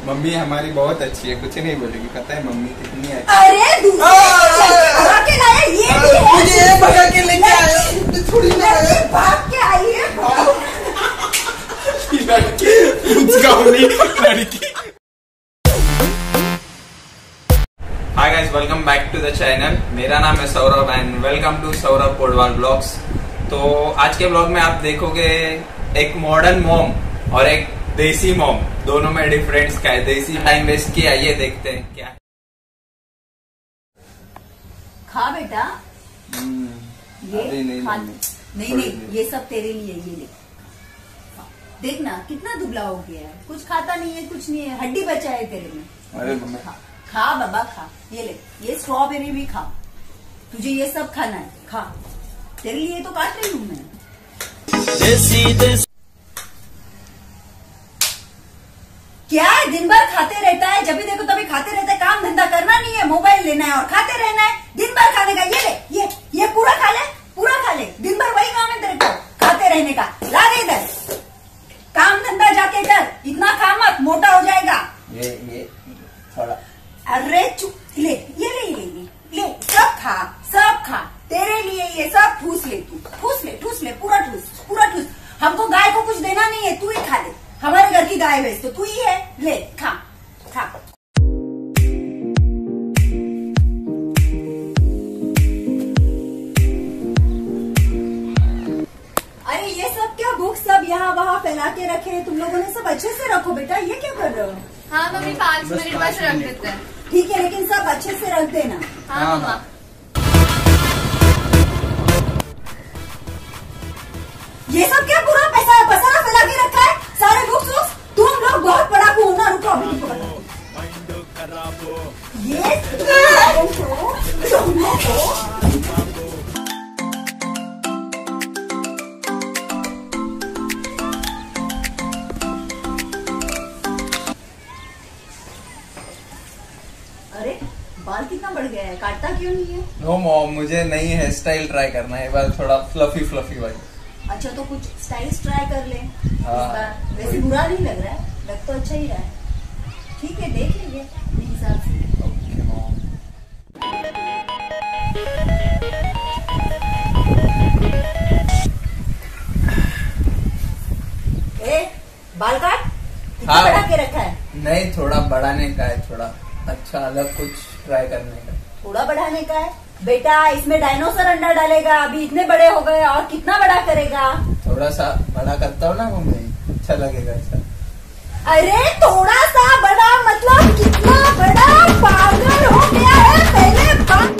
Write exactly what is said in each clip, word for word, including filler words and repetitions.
Mummy हमारी बहुत अच्छी है, कुछ नहीं बोलेगी, पता है मम्मी कितनी अच्छी। अरे भगा के लाया, ये भी है। मुझे ये भगा के लेके आया, थोड़ी ना भाग के आई है। लड़की लड़की। Hi guys, welcome back to the channel. मेरा नाम है Saurabh and welcome to Saurabh Podwal blogs. तो आज के ब्लॉग में आप देखोगे एक मॉडर्न मॉम और एक देसी मॉम, दोनों में डिफरेंस क्या है। देसी टाइम वेस्ट किया, ये देखते हैं क्या है। खा बेटा, ये अभी नहीं, खा। नहीं, नहीं नहीं, ये सब तेरे लिए, ये ले। देखना कितना दुबला हो गया है, कुछ खाता नहीं है, कुछ नहीं है, हड्डी बचा है तेरे में। अरे खा, खा बाबा खा, ये ले, ये स्ट्रॉबेरी भी खा। तुझे ये सब खाना है, खा। तेरे लिए तो काट रही हूँ मैं। देसी देसी क्या है, दिन भर खाते रहता है, जब भी देखो तभी खाते रहता है। काम धंधा करना नहीं है, मोबाइल लेना है और खाते रहना है, दिन भर खाने का। ये ले, ये ये पूरा खा ले, पूरा खा ले। दिन भर वही काम है तेरे को, खाते रहने का। ला दे इधर, काम धंधा जाके कर, इतना खा मत, मोटा हो जाएगा। ये ये थोड़ा। अरे चुप, ले ये ले ले ले ले, सब खा, सब खा। तेरे लिए ये सब ठूस ले, तू ठूस ले, ठूस ले, पूरा ठूस, पूरा ठूस। हमको गाय को कुछ देना नहीं है, तू ही खा ले। हमारे घर की गाय भैंस तो तू ही है, ले खा खा। अरे ये सब क्या, बुक सब यहाँ वहाँ फैला के रखे हैं तुम लोगों ने, सब अच्छे से रखो बेटा। ये क्या कर रहे हो? हाँ मम्मी, पाँच मिनट बस रख देते हैं। ठीक है, लेकिन सब अच्छे से रख देना। हाँ मम्मा। ये सब क्या पूरा पैसा पसारा फैला के रखा है, सारे बुक्स बुक्स। तुम लोग बहुत पढ़ाकू हो ना, रुको अभी तुमको बताओ। ये तुम लोगों को अरे बाल कितना बढ़ गया है, काटता क्यों नहीं है? नो मॉम, मुझे नई हेयर स्टाइल ट्राई करना है, बाल थोड़ा फ्लफी फ्लफी वाली। अच्छा तो कुछ स्टाइल्स ट्राई कर ले। हाँ। इस बार वैसे बुरा नहीं लग रहा है, लग तो अच्छा ही रहा है। ठीक है, देख लीजिए अपने हिसाब से। Okay mom. ए, बाल काट, कितना हाँ। बढ़ा के रखा है? नहीं, थोड़ा बढ़ाने का है, थोड़ा अच्छा अलग कुछ ट्राई करने का। थोड़ा बढ़ाने का है बेटा, इसमें डायनासोर अंडा डालेगा। अभी इतने बड़े हो गए, और कितना बड़ा करेगा? थोड़ा सा बड़ा करता हूँ ना मम्मी, अच्छा लगेगा। अच्छा, अरे थोड़ा सा बड़ा मतलब कितना बड़ा? पागल हो गया है पहले बात।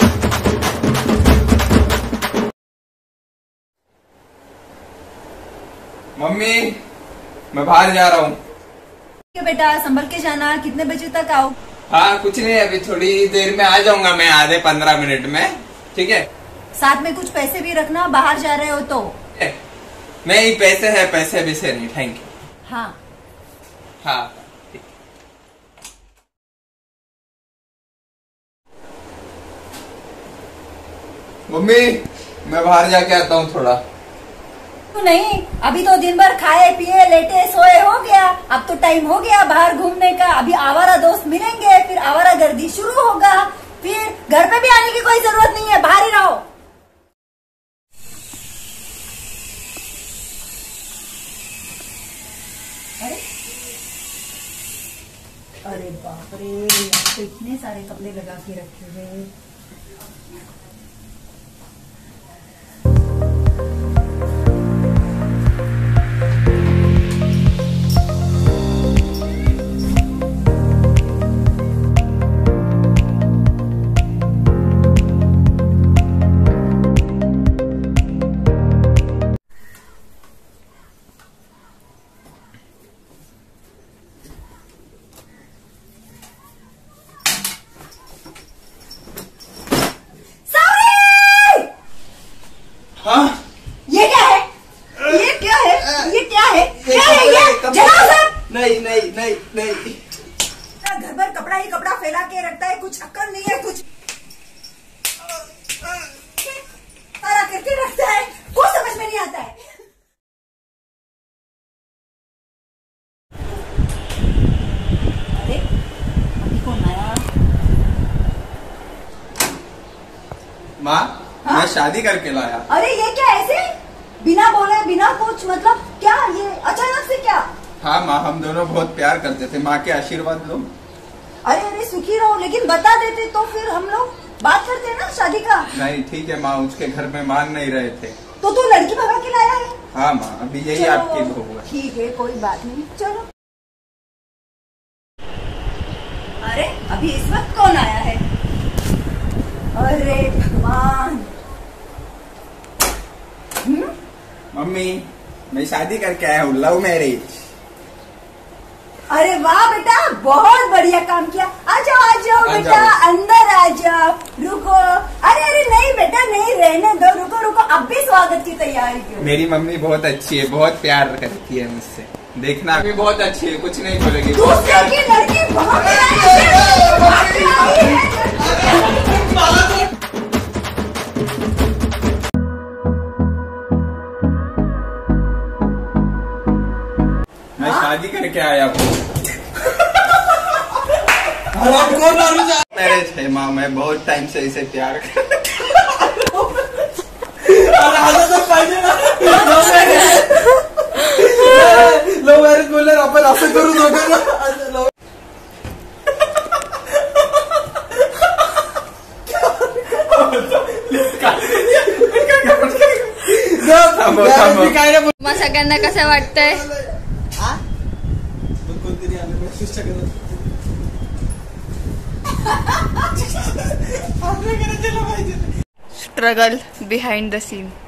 मम्मी मैं बाहर जा रहा हूँ। बेटा संभल के जाना, कितने बजे तक आओ? हाँ कुछ नहीं, अभी थोड़ी देर में आ जाऊंगा मैं, आधे पंद्रह मिनट में। ठीक है, साथ में कुछ पैसे भी रखना, बाहर जा रहे हो तो। नहीं, पैसे है, पैसे भी से नहीं। Thank you. हाँ हाँ ठीक। मम्मी मैं बाहर जाके आता हूँ थोड़ा। नहीं, अभी तो दिन भर खाए पिए लेटे सोए हो गया। अब तो टाइम हो गया बाहर घूमने का। अभी आवारा दोस्त मिलेंगे, फिर आवारा गर्दी शुरू होगा, फिर घर पे भी आने की कोई जरूरत नहीं है, बाहर ही रहो। अरे अरे बाप रे, यहाँ तो इतने सारे कपड़े लगा के रखे हुए। हाँ? ये क्या है? ये क्या है? ये क्या है? क्या है ये? जलाओ सब। नहीं नहीं नहीं नहीं, घर भर कपड़ा ही कपड़ा फैला के रखता है, कुछ अक्ल नहीं है, कुछ सारा करके रखता है, कुछ समझ में नहीं आता है। अरे माँ हाँ? मैं शादी करके लाया। अरे ये क्या ऐसे बिना बोले बिना कुछ, मतलब क्या ये अचानक से क्या? हाँ माँ, हम दोनों बहुत प्यार करते थे, माँ के आशीर्वाद लो। अरे अरे सुखी रहो, लेकिन बता देते तो फिर हम लोग बात करते ना शादी का। नहीं ठीक है माँ, उसके घर में मान नहीं रहे थे। तो तू लड़की भगा के लाया है? हाँ माँ, अभी यही चलो, आपकी बहू है। ठीक है कोई बात नहीं, चलो। अरे अभी इस वक्त कौन आया है? अरे भगवान। हम्म? मम्मी मैं शादी करके आया हूँ, लव मैरिज। अरे वाह बेटा, बहुत बढ़िया काम किया। आ जाओ आ जाओ आ बेटा, जाओ। अंदर आ जाओ। रुको, अरे अरे नहीं बेटा नहीं, रहने दो, रुको रुको, अब भी स्वागत की तैयारी करो। मेरी मम्मी बहुत अच्छी है, बहुत प्यार करती है मुझसे। देखना मम्मी बहुत अच्छी है, कुछ नहीं बोलेगी। बहुत दूसरे प्यार की लड़की भाग के आई है, भाग के आई है। मैं शादी करके आया हूँ। मैरिज है माँ, मैं बहुत टाइम से इसे प्यार कर लव मॅरेज बोलल्यावर आपण असं करू दोघं ना. थांबव, थांबव. काय नाही मग सगळ्यांना कसं वाटतंय? कोणतरी आलं मेसेज करत स्ट्रगल बिहाइंड द सीन.